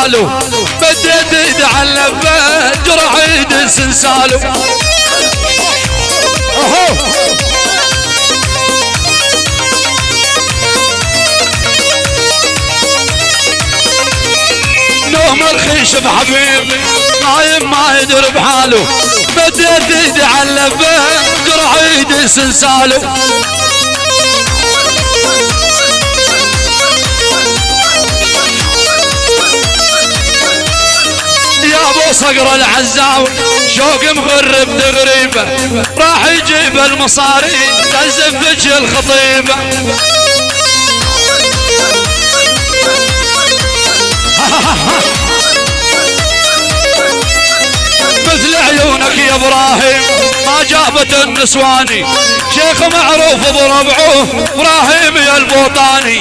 حاله بديت ايد على اللبه جرح ايد سنساله نوم الخيشب حبيبي نايم ما يدري بحاله بديت ايدي على اللبه جرح ايدي سنساله يا ابو صقر العزاوي شوق مغرب تغريبه راح يجيب المصاري تزفج الخطيبه مثل عيونك يا ابراهيم ما جابت النسواني شيخ معروف بربعه ابراهيم يا البوطاني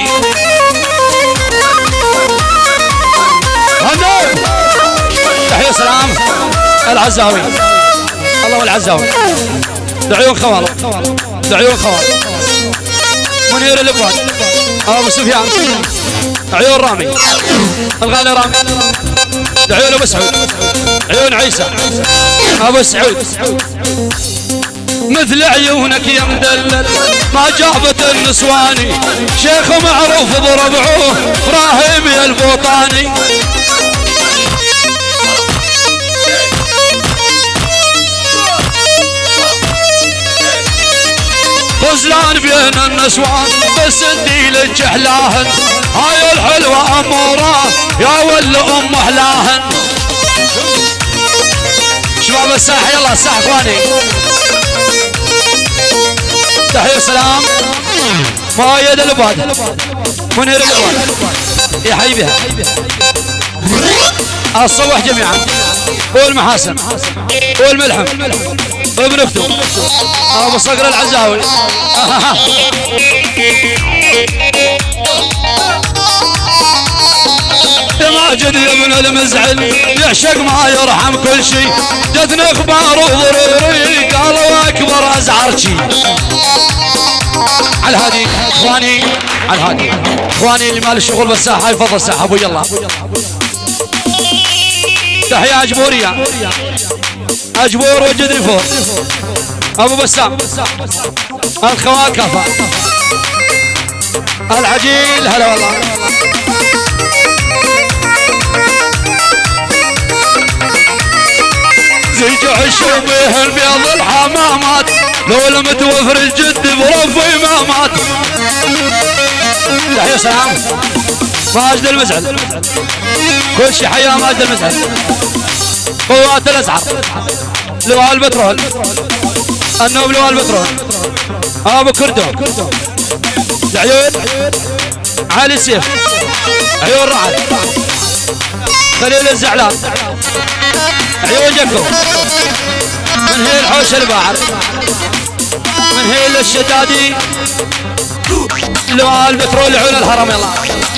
تحية سلام العزاوي الله والعزاوي دعيون خوال دعيون خوال منير الابواد ابو سفيان عيون رامي الغالي رامي عيون ابو سعود عيون عيسى ابو سعود مثل عيونك يا مدلل ما جابت النسواني شيخ معروف بربعه ابراهيم يا البوطاني غزلان بين النسوان بس ادي لك احلاهن هاي الحلوه اموره يا ول ام احلاهن شباب الساحه يلا الساحه اخواني تحيه سلام مؤيد الابواد منير الابواد يحيي بها الصوح جميعا والمحاسن والملحم ابن اخته ابو صقر العزاوي يا ماجد يا ابن المزعل يعشق ما يرحم كل شيء جتنا اخبار وضروري قالوا اكبر ازعرشي على الهادي اخواني على الهادي اخواني اللي مال الشغل بالساحه يفضل ساحه ابو يلا تحيه اجبوريه اجبور وجدني فوق ابو بسام الخوال كفى العجيل هلا والله زيج عشوبه البيض الحمامات لو لم توفر الجد برف امامات تحيه سلام ماجد المزعل كل شيء حياه ماجد المزعل قوات الاسعار لواء البترول النوب لواء البترول ابو كردو العيون علي سيف عيون رعد خليل الزعلان عيون جكو من هي الحوش الباعر من هي الشدادي لواء البترول عيون الهرم يلا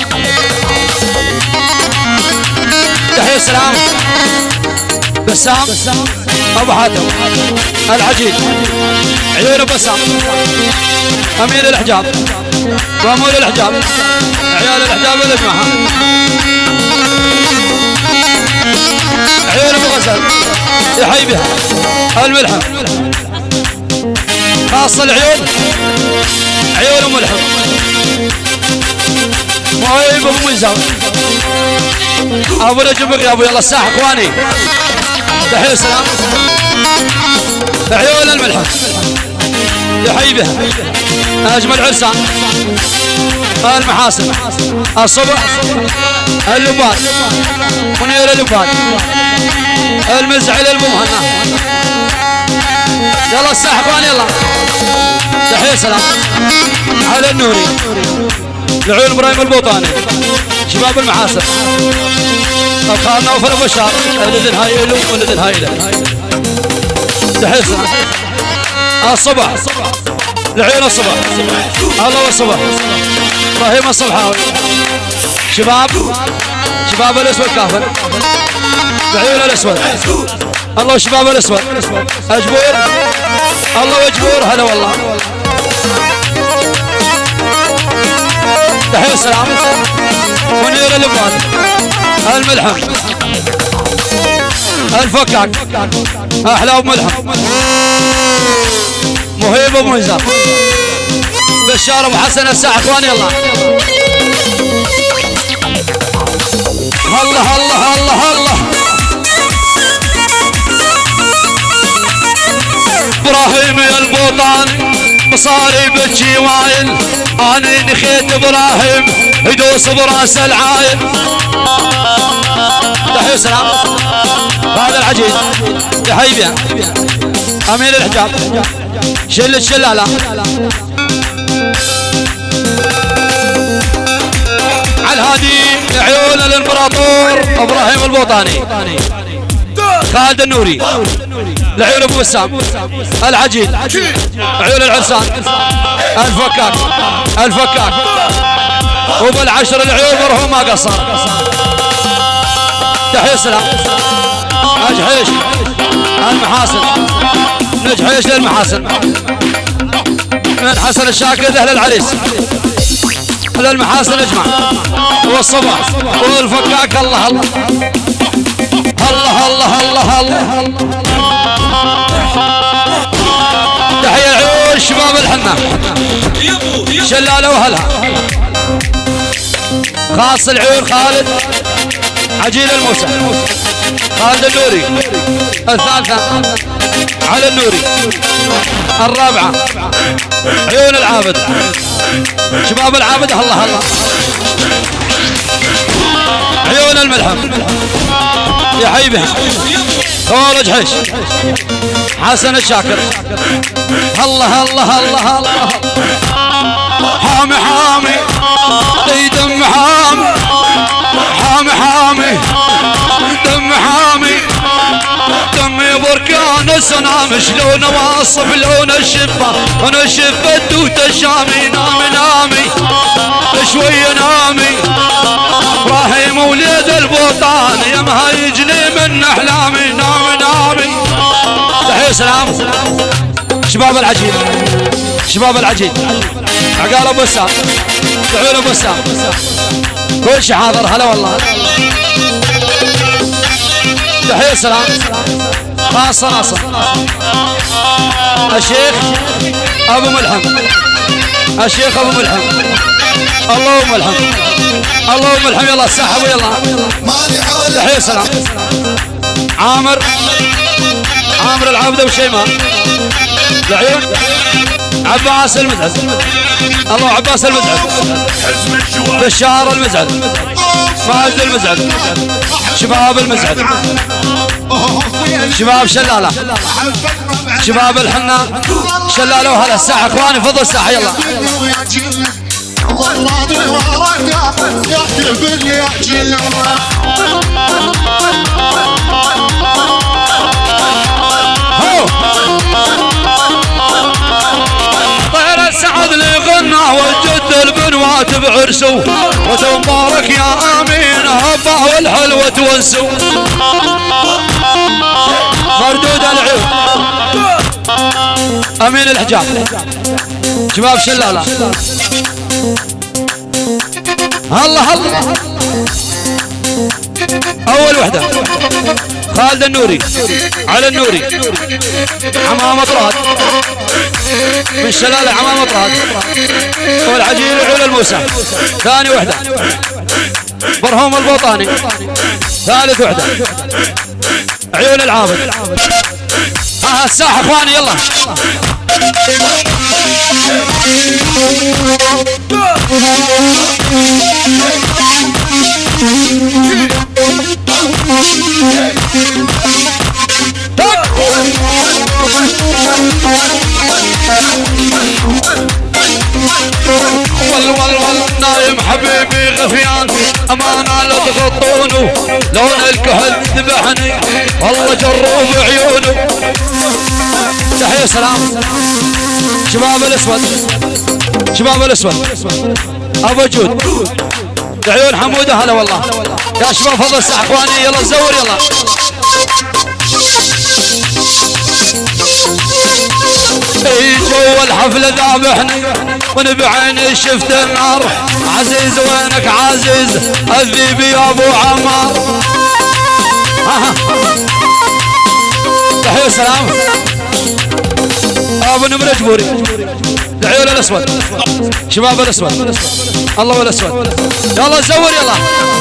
تحيه السلام بسام ابو حاتم العجيب عيون بسام امين الحجاب وامول الحجاب عيال الحجاب والجماعه عيون ابو غزال يحيي بها الملحم خاصه العيون عيون ام ملحم مهيب ابو مزاوي ابو نجم يا ابو يلا الساحه اخواني تحيه سلام عيون الملحم يحيي بها اجمل عرسان المحاسن الصبح اللبان منير اللبان المزعل المهنا يلا الساحه اخواني يلا تحيه سلام على النوري العيون ابراهيم البوطاني شباب المحاسن الخال نوفل ابو شار ولد هايله ولد هايله تحيه سلام الصبح العيون الصبح الله والصبح ابراهيم الصبحاوي شباب الاسود كافر العيون الاسود الله شباب الاسود اجبور الله واجبور هلا والله تحيه السلام منير الابواد الملحم الفكاك احلى ابو ملحم مهيب ابو مهزر بشار ابو حسن الساعة اخواني يلا الله الله الله الله ابراهيم يا البوطان مصاري بتشي وايل انا نخيت ابراهيم يدوس براس العايل تحية سلام هذا العجيب يا حبيبي امين الحجاب شل الشلالة على الهادي عيون الامبراطور ابراهيم البوطاني خالد النوري لعيون ابو وسام العجيل عيون العرسان الفكاك الفكاك وبالعشر العيون مرهوم ما قصر تحية سلام اجحيش المحاسن نجحيش للمحاسن من حسن الشاكر اهل العريس للمحاسن اجمع والصباح والفكاك الله الله الله الله الله الله تحية العيون شباب الحنة شلالة وهلها خاص العيون خالد عجيل الموسى خالد النوري الثالثة على النوري الرابعة عيون العابد شباب العابد الله الله عيون الملحم يا حبيبي خالد حش حسن الشاكر الله الله الله الله حامي حامي دم حامي حامي حامي دم حامي دمي بركان سنام شلون واصف لون الشفه انا شفت وتشامي نامي نامي شوي نامي ابراهيم وليد البوطان يا مهيجني من احلامي نامي نامي تحية سلام شباب العجيب شباب العجيب عقال ابو وسام عيون ابو وسام كل شي حاضر هلا والله تحية سلام خاصة ناصر الشيخ ابو ملحم الشيخ ابو ملحم الله ملحم الله ملحم يلا سحبوا يلا تحية سلام عامر العابد وشيماء العيون عباس المزعل الله عباس المزعل بشار المزعل فاز المزعل شباب المزعل شباب شلالة شباب الحنة شلالة وهلا الساحة اخواني فضل الساحة يلا طير السعد اللي غنى والجد البنوات بعرسو وتمبارك يا امين هبا والحلوة تونسو مردود العيون امين الحجاب شباب شلالة الله الله اول وحده خالد النوري على النوري عمامة طراد من شلالة عمامة طراد والعجيل عيون الموسى ثاني وحده برهوم البوطاني ثالث وحده عيون العابد الساحة اخواني يلا والله نايم حبيبي غفيان امانه لا تغطونه لون الكحل ذبحني والله جروب عيونه تحية سلام شباب الاسود شباب الاسود ابو جود عيون حموده هلا والله يا شباب فضل الساعه اخواني يلا زور يلا اي جوا الحفله ذابحني وانا بعيني شفت النار. عزيز وينك عزيز الذيب يا ابو عمار. تحية وسلام ابو نمر جبوري العيون الاسود شباب الاسود الله الاسود يلا زور يلا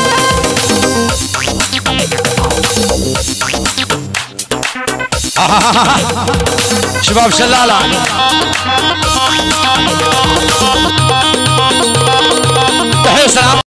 شباب شلالة تحية وسلام.